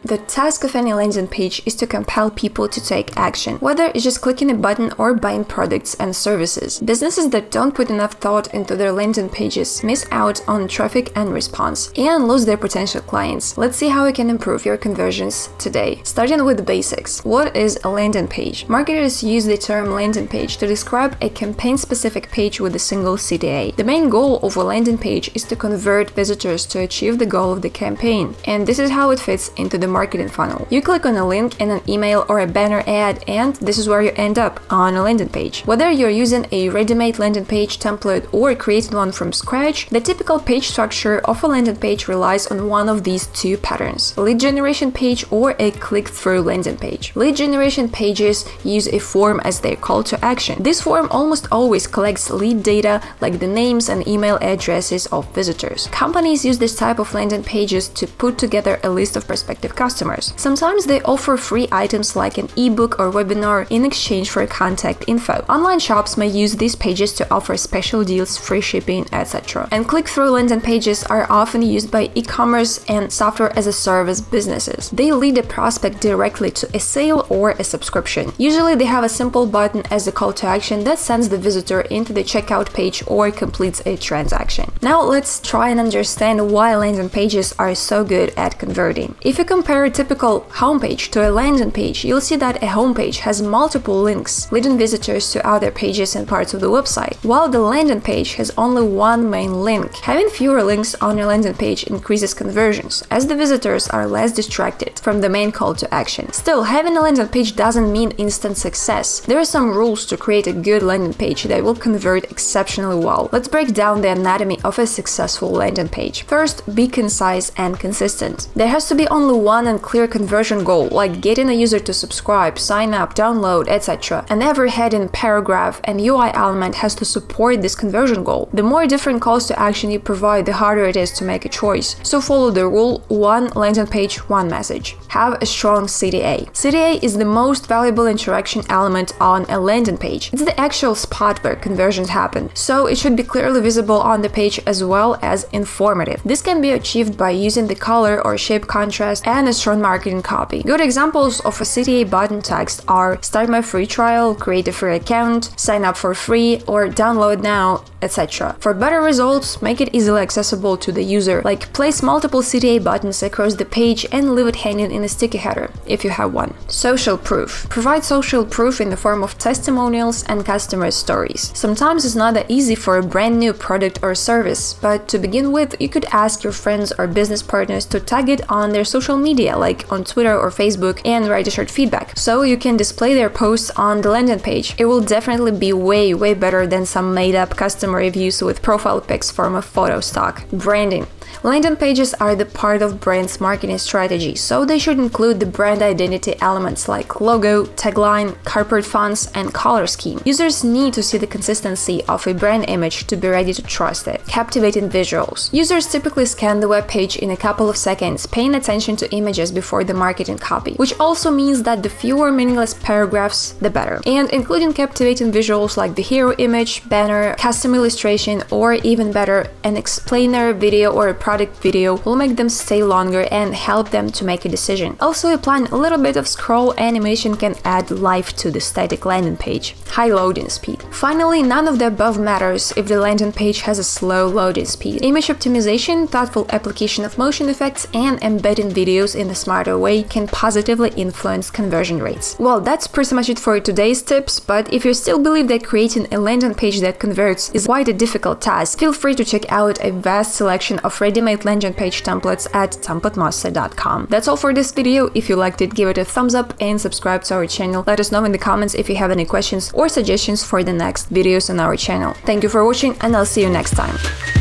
The task of any landing page is to compel people to take action, whether it's just clicking a button or buying products and services. Businesses that don't put enough thought into their landing pages miss out on traffic and response, and lose their potential clients. Let's see how you can improve your conversions today. Starting with the basics. What is a landing page? Marketers use the term landing page to describe a campaign-specific page with a single CTA. The main goal of a landing page is to convert visitors to achieve the goal of the campaign, and this is how it fits into the marketing funnel. You click on a link in an email or a banner ad, and this is where you end up, on a landing page. Whether you're using a ready-made landing page template or creating one from scratch, the typical page structure of a landing page relies on one of these two patterns: a lead generation page or a click-through landing page. Lead generation pages use a form as their call to action. This form almost always collects lead data like the names and email addresses of visitors. Companies use this type of landing pages to put together a list of prospective customers. Sometimes they offer free items like an ebook or webinar in exchange for contact info. Online shops may use these pages to offer special deals, free shipping, etc. And click-through landing pages are often used by e-commerce and software-as-a-service businesses. They lead a prospect directly to a sale or a subscription. Usually they have a simple button as a call to action that sends the visitor into the checkout page or completes a transaction. Now let's try and understand why landing pages are so good at converting. If you compare a typical homepage to a landing page, you'll see that a homepage has multiple links, leading visitors to other pages and parts of the website, while the landing page has only one main link. Having fewer links on your landing page increases conversions, as the visitors are less distracted from the main call to action. Still, having a landing page doesn't mean instant success. There are some rules to create a good landing page that will convert exceptionally well. Let's break down the anatomy of a successful landing page. First, be concise and consistent. There has to be only one and clear conversion goal, like getting a user to subscribe, sign up, download, etc. And every heading, paragraph, and UI element has to support this conversion goal. The more different calls to action you provide, the harder it is to make a choice. So follow the rule: one landing page, one message. Have a strong CTA. CTA is the most valuable interaction element on a landing page. It's the actual spot where conversions happen, so it should be clearly visible on the page as well as informative. This can be achieved by using the color or shape contrast and a strong marketing copy. Good examples of a CTA button text are "Start my free trial," "Create a free account," "Sign up for free," or "Download now," etc. For better results, make it easily accessible to the user, like place multiple CTA buttons across the page and leave it hanging in a sticky header, if you have one. Social proof. Provide social proof in the form of testimonials and customer stories. Sometimes it's not that easy for a brand new product or service, but to begin with, you could ask your friends or business partners to tag it on their social media, like on Twitter or Facebook, and write a short feedback, so you can display their posts on the landing page. It will definitely be way better than some made-up customer reviews with profile pics from a photo stock. Branding. Landing pages are the part of brand's marketing strategy, so they should include the brand identity elements like logo, tagline, corporate fonts, and color scheme. Users need to see the consistency of a brand image to be ready to trust it. Captivating visuals. Users typically scan the web page in a couple of seconds, paying attention to images before the marketing copy, which also means that the fewer meaningless paragraphs, the better. And including captivating visuals like the hero image, banner, custom illustration, or even better, an explainer video or a product video will make them stay longer and help them to make a decision. Also, applying a little bit of scroll animation can add life to the static landing page. High loading speed. Finally, none of the above matters if the landing page has a slow loading speed. Image optimization, thoughtful application of motion effects, and embedding videos in a smarter way can positively influence conversion rates. Well, that's pretty much it for today's tips, but if you still believe that creating a landing page that converts is quite a difficult task, feel free to check out a vast selection of ready-made landing page templates at TemplateMonster.com. That's all for this video. If you liked it, give it a thumbs up and subscribe to our channel. Let us know in the comments if you have any questions or suggestions for the next videos on our channel. Thank you for watching, and I'll see you next time.